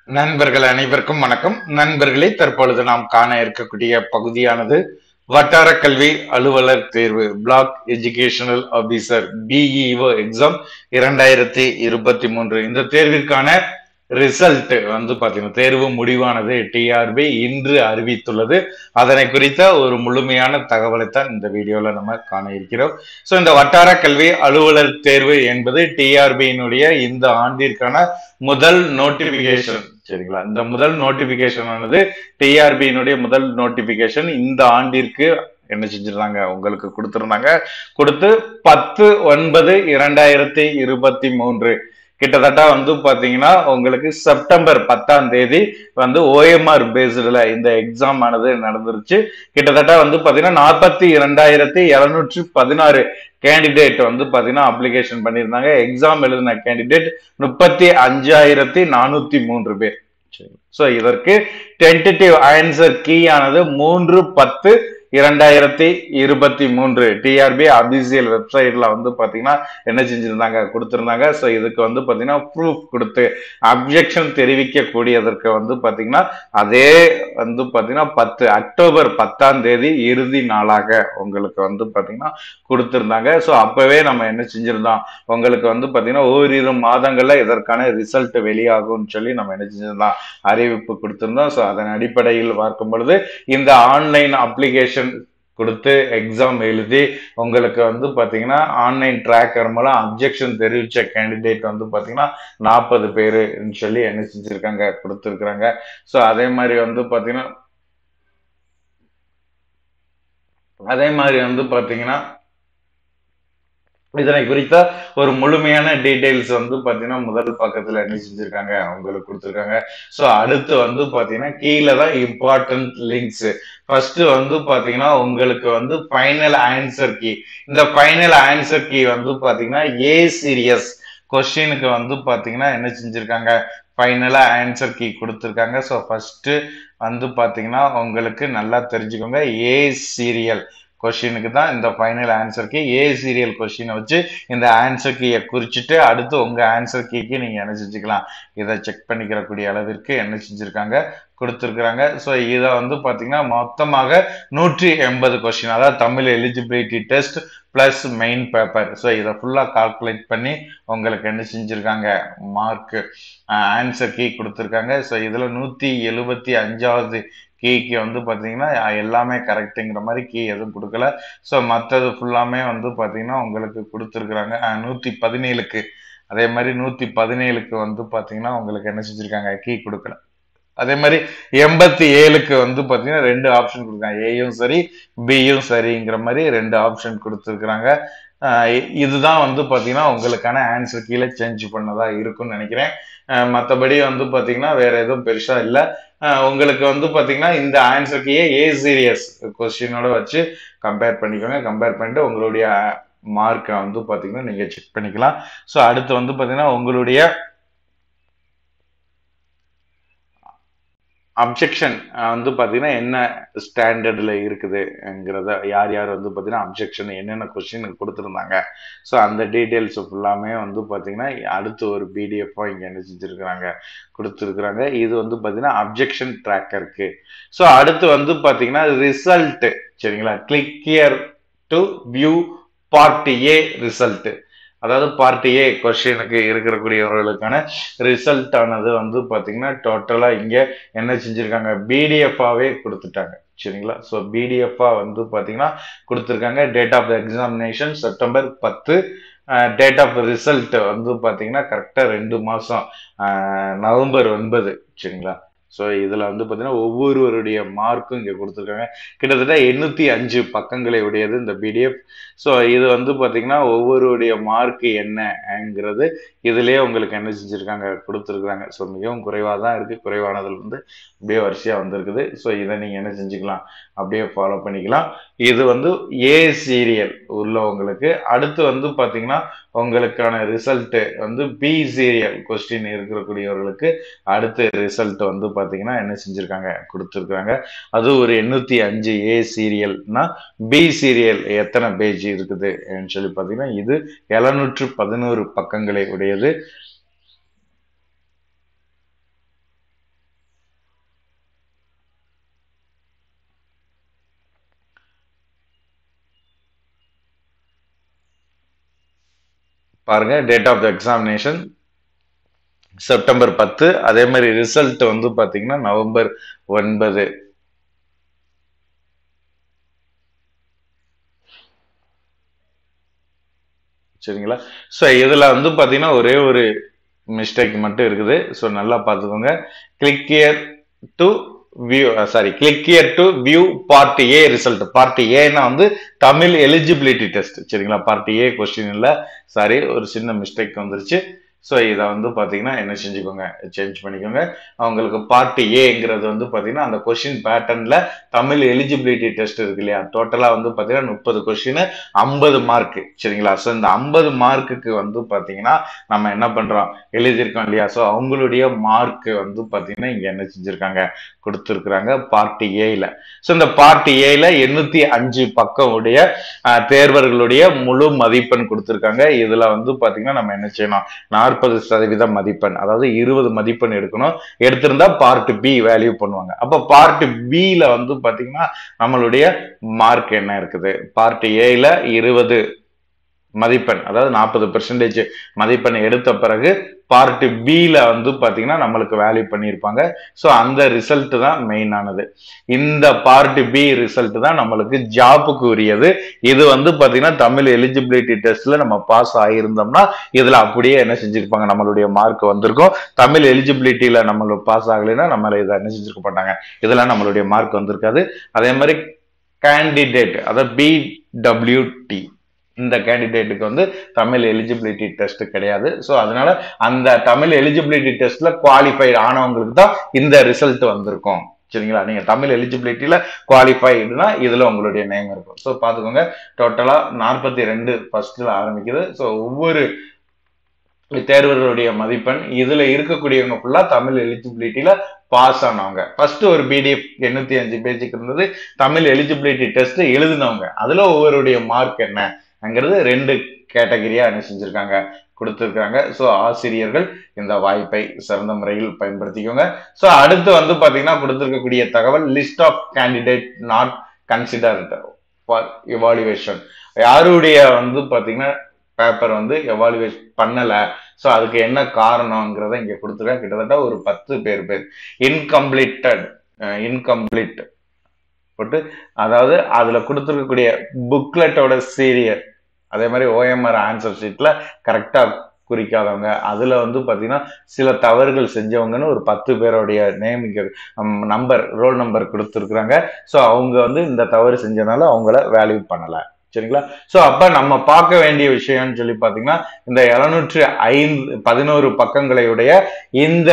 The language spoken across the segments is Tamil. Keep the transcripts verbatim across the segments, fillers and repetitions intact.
நண்பர்கள் அனைவருக்கும் வணக்கம். நண்பர்களே, தற்பொழுது நாம் காண இருக்கக்கூடிய பகுதியானது வட்டார கல்வி அலுவலர் தேர்வு block educational officer BEO exam இரண்டாயிரத்தி இருபத்தி மூன்று. இந்த தேர்விற்கான ரிசல்ட் வந்து பாத்தீங்கன்னா தேர்வு முடிவானது டிஆர்பி இன்று அறிவித்துள்ளது. அதனை குறித்த ஒரு முழுமையான தகவலை தான் இந்த வீடியோல நம்ம காண இருக்கிறோம். சோ இந்த வட்டார கல்வி அலுவலர் தேர்வு என்பது டிஆர்பியினுடைய இந்த ஆண்டிற்கான முதல் நோட்டிபிகேஷன். சரிங்களா, இந்த முதல் நோட்டிபிகேஷன் ஆனது டிஆர்பியினுடைய முதல் நோட்டிபிகேஷன் இந்த ஆண்டிற்கு என்ன செஞ்சிருந்தாங்க உங்களுக்கு கொடுத்திருந்தாங்க. கொடுத்து பத்து ஒன்பது இரண்டாயிரத்தி இருபத்தி மூன்று கிட்டத்தட்ட வந்து பாத்தீங்கன்னா உங்களுக்கு செப்டம்பர் பத்தாம் தேதி வந்து ஓஎம்ஆர் பேஸ்டுல இந்த எக்ஸாம் ஆனது நடந்துருச்சு. கிட்டத்தட்ட வந்து பாத்தீங்கன்னா நாற்பத்தி இரண்டாயிரத்தி இருநூற்றி பதினாறு கேண்டிடேட் வந்து பாத்தீங்கன்னா அப்ளிகேஷன் பண்ணியிருந்தாங்க. எக்ஸாம் எழுதின கேண்டிடேட் முப்பத்தி அஞ்சாயிரத்தி நானூத்தி மூன்று பேர். சோ இதற்கு டென்டேட்டிவ் ஆன்சர் கீ ஆனது மூன்று பத்து இரண்டாயிரத்தி இருபத்தி மூன்று டிஆர்பி அபிஷியல் வெப்சைட்ல வந்து பாத்தீங்கன்னா என்ன செஞ்சிருந்தாங்க கொடுத்திருந்தாங்க. சோ இதுக்கு வந்து பாத்தீங்கன்னா ப்ரூஃப் கொடுத்து அப்ஜெக்ஷன் தெரிவிக்க கூடியதற்கு வந்து பாத்தீங்கன்னா அதே வந்து பாத்தீங்கன்னா பத்து அக்டோபர் பத்தாம் தேதி இறுதி நாளாக உங்களுக்கு வந்து பாத்தீங்கன்னா கொடுத்திருந்தாங்க. சோ அப்பவே நம்ம என்ன செஞ்சிருந்தோம் உங்களுக்கு வந்து பாத்தீங்கன்னா ஓரிரு மாதங்கள்ல இதற்கான ரிசல்ட் வெளியாகும்னு சொல்லி நம்ம என்ன செஞ்சிருந்தோம் அறிவிப்பு கொடுத்திருந்தோம். சோ அதன் அடிப்படையில் பார்க்கும் பொழுது இந்த ஆன்லைன் அப்ளிகேஷன் கொடுத்து எக்ஸாம் எழுதி உங்களுக்கு வந்து பாத்தீங்கன்னா ஆன்லைன் டிராக்கர் மூலம் அப்ஜெக்ஷன் தெரிவிச்ச கேண்டிடேட் வந்து பாத்தீங்கன்னா நாற்பது பேருன்னு சொல்லி என்ன செஞ்சிருக்காங்க கொடுத்திருக்காங்க. சோ அதே மாதிரி வந்து பாத்தீங்கன்னா அதே மாதிரி வந்து பாத்தீங்கன்னா இதனை குறித்த ஒரு முழுமையான டீடைல்ஸ் வந்து பாத்தீங்கன்னா முதல் பக்கத்துல என்ன செஞ்சிருக்காங்க உங்களுக்கு கொடுத்திருக்காங்க. சோ அடுத்து வந்து பாத்தீங்கன்னா கீழே தான் இம்பார்ட்டன்ட் லிங்க்ஸ். ஃபர்ஸ்ட் வந்து பாத்தீங்கன்னா உங்களுக்கு வந்து ஃபைனல் ஆன்சர் கீ. இந்த ஃபைனல் ஆன்சர் கீ வந்து பாத்தீங்கன்னா ஏ சீரியஸ் கொஸ்டினுக்கு வந்து பாத்தீங்கன்னா என்ன செஞ்சிருக்காங்க ஃபைனலா ஆன்சர் கீ கொடுத்திருக்காங்க. ஸோ ஃபர்ஸ்ட் வந்து பாத்தீங்கன்னா உங்களுக்கு நல்லா தெரிஞ்சுக்கோங்க, ஏ சீரியல் கொஸ்டினுக்கு தான் இந்த final answer key. A serial கொஸ்டினை வச்சு இந்த ஆன்சர் கீயை குறிச்சிட்டு அடுத்து உங்க ஆன்சர் கீக்கு நீங்க என்ன செஞ்சுக்கலாம் இதை செக் பண்ணிக்கிறக்கூடிய அளவிற்கு என்ன செஞ்சிருக்காங்க கொடுத்திருக்கிறாங்க. ஸோ இதை வந்து பாத்தீங்கன்னா மொத்தமாக நூற்றி எண்பது கொஸ்டின், அதாவது Tamil eligibility test plus main paper. So இதை ஃபுல்லா கால்குலேட் பண்ணி உங்களுக்கு என்ன செஞ்சிருக்காங்க மார்க் ஆன்சர் கீ கொடுத்திருக்காங்க. ஸோ இதுல நூத்தி எழுபத்தி அஞ்சாவது கீக்கு வந்து பாத்தீங்கன்னா எல்லாமே கரெக்டுங்கிற மாதிரி கீ எதுவும் கொடுக்கல. ஸோ மற்றது ஃபுல்லாமே வந்து பாத்தீங்கன்னா உங்களுக்கு கொடுத்துருக்குறாங்க. நூத்தி பதினேழுக்கு அதே மாதிரி நூத்தி பதினேழுக்கு வந்து பாத்தீங்கன்னா உங்களுக்கு என்ன செஞ்சிருக்காங்க கீ கொடுக்கல. அதே மாதிரி எண்பத்தி ஏழுக்கு வந்து பாத்தீங்கன்னா ரெண்டு ஆப்ஷன் கொடுக்குறாங்க, ஏயும் சரி பியும் சரிங்கிற மாதிரி ரெண்டு ஆப்ஷன் கொடுத்துருக்குறாங்க. இதுதான் வந்து பாத்தீங்கன்னா உங்களுக்கான ஆன்சர் கீழே சேஞ்ச் பண்ணதா இருக்கும்னு நினைக்கிறேன். மற்றபடி வந்து பாத்தீங்கன்னா வேற எதுவும் பெருசா இல்லை. உங்களுக்கு வந்து பாத்தீங்கன்னா இந்த ஆன்சர் கீயை ஏ சீரியஸ் கொஸ்டினோட வச்சு கம்பேர் பண்ணிக்கோங்க. கம்பேர் பண்ணிட்டு உங்களுடைய மார்க்கை வந்து பாத்தீங்கன்னா நீங்க செக் பண்ணிக்கலாம். ஸோ அடுத்து வந்து பாத்தீங்கன்னா உங்களுடைய அப்ஜெக்ஷன் வந்து பாத்தீங்கன்னா என்ன ஸ்டாண்டர்ட்ல இருக்குதுங்கிறத யார் யார் வந்து பாத்தீங்கன்னா அப்ஜெக்ஷன் என்னென்ன கொஸ்டின் கொடுத்துருந்தாங்க. ஸோ அந்த டீட்டெயில்ஸ் ஃபுல்லாமே வந்து பாத்தீங்கன்னா அடுத்து ஒரு பிடிஎஃப் இங்க என்ன செஞ்சிருக்கிறாங்க கொடுத்துருக்குறாங்க. இது வந்து பாத்தீங்கன்னா அப்ஜெக்ஷன் ட்ராக்கருக்கு. ஸோ அடுத்து வந்து பாத்தீங்கன்னா ரிசல்ட். சரிங்களா, click here to view part A result, அதாவது பார்ட் ஏ கொஸ்டினுக்கு இருக்கக்கூடியவர்களுக்கான ரிசல்ட் ஆனது வந்து பாத்தீங்கன்னா டோட்டலா இங்க என்ன செஞ்சிருக்காங்க பிடிஎஃபாவே கொடுத்துட்டாங்க. சரிங்களா, ஸோ பிடிஎஃபா வந்து பாத்தீங்கன்னா கொடுத்துருக்காங்க. டேட் ஆஃப் எக்ஸாமினேஷன் செப்டம்பர் பத்து, டேட் ஆஃப் ரிசல்ட் வந்து பாத்தீங்கன்னா கரெக்டா ரெண்டு மாசம் நவம்பர் ஒன்பது. சரிங்களா, ஸோ இதுல வந்து பாத்தீங்கன்னா ஒவ்வொருவருடைய மார்க்கும் இங்க கொடுத்துருக்காங்க. கிட்டத்தட்ட எண்ணூத்தி அஞ்சு பக்கங்களை உடையது இந்த பிடிஎஃப். ஸோ இது வந்து பாத்தீங்கன்னா ஒவ்வொருடைய மார்க் என்னங்கிறது இதுலயே உங்களுக்கு என்ன செஞ்சிருக்காங்க கொடுத்துருக்காங்க. ஸோ மிகவும் குறைவாக தான் இருக்கு, குறைவானதுல இருந்து அப்படியே வரிசையா வந்திருக்குது. ஸோ இதை நீங்க என்ன செஞ்சுக்கலாம் அப்படியே ஃபாலோ பண்ணிக்கலாம். இது வந்து ஏ சீரியல் உள்ளவங்களுக்கு. அடுத்து வந்து பாத்தீங்கன்னா உங்களுக்கான ரிசல்ட் வந்து பி சீரியல் கொஸ்டின் இருக்கக்கூடியவர்களுக்கு அடுத்த ரிசல்ட் வந்து பாத்தீங்கன்னா என்ன செஞ்சிருக்காங்க கொடுத்துருக்காங்க. அது ஒரு எண்ணூத்தி அஞ்சு ஏ சீரியல்னா பி சீரியல் எத்தனை பேஜ் இருக்குது சொல்லி பாத்தீங்கன்னா இது எழுநூற்று பதினோரு பக்கங்களை உடையது. பாருங்க, date of the examination September பத்து. அதே மாதிரி ரிசல்ட் வந்து பாத்தீங்கன்னா நவம்பர் ஒன்பது. சரிங்களா? ஸோ இதுல வந்து பாத்தீங்கன்னா ஒரே ஒரு மிஸ்டேக் மட்டும் இருக்குது. ஸோ நல்லா பார்த்துக்கோங்க. Click here to view sorry click here to view part A result. Part ஏன்னா வந்து தமிழ் எலிஜிபிலிட்டி டெஸ்ட். சரிங்களா? பார்ட் ஏ கொஸ்டின் இல்ல, சாரி ஒரு சின்ன மிஸ்டேக் வந்துருச்சு. ஸோ இதை வந்து பார்த்தீங்கன்னா என்ன செஞ்சுக்கோங்க, சேஞ்ச் பண்ணிக்கோங்க. அவங்களுக்கு பார்ட் ஏங்கிறது வந்து பார்த்தீங்கன்னா அந்த கொஸ்டின் பேட்டர்ன்ல தமிழ் எலிஜிபிலிட்டி டெஸ்ட் இருக்கு இல்லையா, டோட்டலா வந்து பார்த்தீங்கன்னா முப்பது கொஸ்டின் ஐம்பது மார்க். சரிங்களா? ஸோ இந்த ஐம்பது மார்க்குக்கு வந்து பார்த்தீங்கன்னா நம்ம என்ன பண்றோம், எழுதியிருக்கோம் இல்லையா. ஸோ அவங்களுடைய மார்க் வந்து பார்த்தீங்கன்னா இங்க என்ன செஞ்சிருக்காங்க, கொடுத்துருக்குறாங்க பார்ட் ஏல. ஸோ இந்த பார்ட் ஏல எண்ணூத்தி அஞ்சு பக்கம் உடைய தேர்வர்களுடைய முழு மதிப்பெண் கொடுத்துருக்காங்க. இதுல வந்து பாத்தீங்கன்னா நம்ம என்ன செய்யணும், நாற்பது சதவீதம் மதிப்பெண், அதாவது இருபது மதிப்பெண் எடுக்கணும். எடுத்திருந்தா பார்ட் பி வேல்யூ பண்ணுவாங்க. அப்ப பார்ட் பில வந்து பாத்தீங்கன்னா நம்மளுடைய மார்க் என்ன இருக்குது, பார்ட் ஏல இருபது மதிப்பெண், அதாவது நாற்பது பெர்சன்டேஜ் மதிப்பெண் எடுத்த பிறகு பார்ட் பில வந்து பாத்தீங்கன்னா நம்மளுக்கு வேல்யூ பண்ணியிருப்பாங்க. ஸோ அந்த ரிசல்ட் தான் மெயின் ஆனது. இந்த பார்ட் பி ரிசல்ட் தான் நம்மளுக்கு ஜாப்புக்கு உரியது. இது வந்து பாத்தீங்கன்னா தமிழ் எலிஜிபிலிட்டி டெஸ்ட்ல நம்ம பாஸ் ஆகியிருந்தோம்னா இதுல அப்படியே என்ன செஞ்சிருப்பாங்க, நம்மளுடைய மார்க் வந்திருக்கும். தமிழ் எலிஜிபிலிட்டியில நம்மளுக்கு பாஸ் ஆகலைன்னா நம்மள இதை என்ன செஞ்சிருக்க மாட்டாங்க, இதெல்லாம் நம்மளுடைய மார்க் வந்திருக்காது. அதே மாதிரி கேண்டிடேட், அதாவது பி டபிள்யூ டி, இந்த கேண்டிடேட்டுக்கு வந்து தமிழ் எலிஜிபிலிட்டி டெஸ்ட் கிடையாது. ஸோ அதனால அந்த தமிழ் எலிஜிபிலிட்டி டெஸ்ட்ல குவாலிஃபைட் ஆனவங்களுக்கு தான் இந்த ரிசல்ட் வந்திருக்கும். சரிங்களா? நீங்க தமிழ் எலிஜிபிலிட்டியில குவாலிஃபைடுனா இதுல உங்களுடைய நேம் இருக்கும். ஸோ பாத்துக்கோங்க, டோட்டலா நாற்பத்தி ரெண்டு ஃபர்ஸ்ட்ல ஆரம்பிக்குது. ஸோ ஒவ்வொரு தேர்வர்களுடைய மதிப்பெண் இதுல இருக்கக்கூடியவங்க ஃபுல்லா தமிழ் எலிஜிபிலிட்டியில பாஸ் ஆனவங்க. ஃபர்ஸ்ட் ஒரு பிடிஎஃப் எண்ணூத்தி அஞ்சு பேஜுக்கு இருந்தது தமிழ் எலிஜிபிலிட்டி டெஸ்ட் எழுதினவங்க. அதுல ஒவ்வொருடைய மார்க் என்ன அங்கிறது ரெண்டு கேட்டகரியா என்ன செஞ்சிருக்காங்க, கொடுத்திருக்காங்க. ஸோ ஆசிரியர்கள் இந்த வாய்ப்பை சிறந்த முறையில் பயன்படுத்திக்கோங்க. ஸோ அடுத்து வந்து பாத்தீங்கன்னா கொடுத்திருக்கக்கூடிய தகவல், list of candidate not considered for evaluation. யாருடைய வந்து பாத்தீங்கன்னா பேப்பர் வந்து எவாலுவேட் பண்ணல, ஸோ அதுக்கு என்ன காரணம்ங்கிறத இங்க கொடுத்துருக்காங்க. கிட்டத்தட்ட ஒரு பத்து பேர் பேர் இன்கம்ப்ளீட்டட் இன்கம்ப்ளீட் போட்டு, அதாவது அதுல கொடுத்துருக்கக்கூடிய புக்லெட்டோட சீரியல், அதே மாதிரி ஓஎம்ஆர் ஆன்சர் ஷீட்ல கரெக்டா குறிக்காதவங்க, அதுல வந்து பாத்தீங்கன்னா சில தவறுகள் செஞ்சவங்கன்னு ஒரு பத்து பேருடைய நேம் இங்க நம்பர் ரோல் நம்பர் கொடுத்துருக்குறாங்க. ஸோ அவங்க வந்து இந்த தவறு செஞ்சனால அவங்கள வேல்யூ பண்ணல. சரிங்களா? ஸோ அப்ப நம்ம பார்க்க வேண்டிய விஷயம்னு சொல்லி பாத்தீங்கன்னா இந்த இருநூற்றி ஐந்து பதினோரு பக்கங்களையுடைய இந்த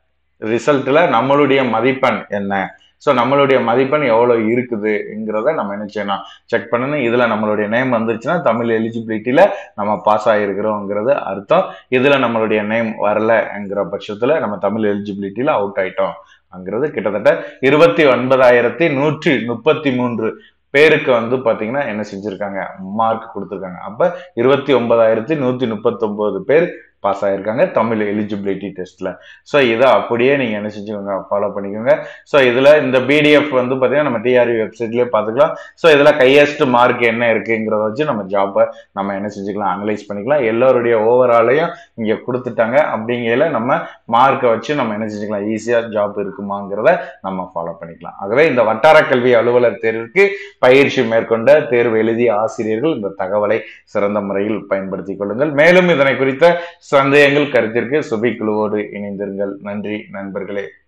ரிசல்ட்ல நம்மளுடைய மதிப்பெண் என்ன, ஸோ நம்மளுடைய மதிப்பெண் எவ்வளவு இருக்குதுங்கிறத நம்ம என்ன செய்யணும், செக் பண்ணணும். இதுல நம்மளுடைய நேம் வந்துருச்சுன்னா தமிழ் எலிஜிபிலிட்டியில நம்ம பாஸ் ஆகிருக்கிறோங்கிறது அர்த்தம். இதுல நம்மளுடைய நேம் வரலங்கிற பட்சத்துல நம்ம தமிழ் எலிஜிபிலிட்டியில அவுட் ஆயிட்டோம் அங்கிறது. கிட்டத்தட்ட இருபத்தி ஒன்பதாயிரத்தி நூற்றி முப்பத்தி மூன்று பேருக்கு வந்து பாத்தீங்கன்னா என்ன செஞ்சிருக்காங்க, மார்க் கொடுத்துருக்காங்க. அப்ப இருபத்தி ஒன்பதாயிரத்தி நூத்தி முப்பத்தி ஒன்பது பேர் பாஸ் ஆயிருக்காங்க தமிழ் எலிஜிபிலிட்டி டெஸ்ட்ல. ஸோ இதை அப்படியே நீங்க என்ன செஞ்சுக்கோங்க, ஃபாலோ பண்ணிக்கோங்க. ஸோ இதுல இந்த பிடிஎஃப் வந்து பாத்தீங்கன்னா நம்ம டிஆர்பி வெப்சைட்லயே பாத்துக்கலாம். ஸோ இதுல ஹையஸ்ட் மார்க் என்ன இருக்குங்கிறத வச்சு நம்ம ஜாப்பை நம்ம என்ன செஞ்சுக்கலாம், அனலைஸ் பண்ணிக்கலாம். எல்லாருடைய ஓவராலையும் இங்க கொடுத்துட்டாங்க. அப்படிங்கையில நம்ம மார்க்கை வச்சு நம்ம என்ன செஞ்சுக்கலாம், ஈஸியா ஜாப் இருக்குமாங்கிறத நம்ம ஃபாலோ பண்ணிக்கலாம். ஆகவே இந்த வட்டார கல்வி அலுவலர் தேர்வுக்கு பயிற்சி மேற்கொண்ட தேர்வு எழுதிய ஆசிரியர்கள் இந்த தகவலை சிறந்த முறையில் பயன்படுத்திக் கொள்ளுங்கள். மேலும் இதனை குறித்த சந்தேகங்கள் கருத்திற்கு சுபி குழுவோடு இணைந்திருங்கள். நன்றி நண்பர்களே.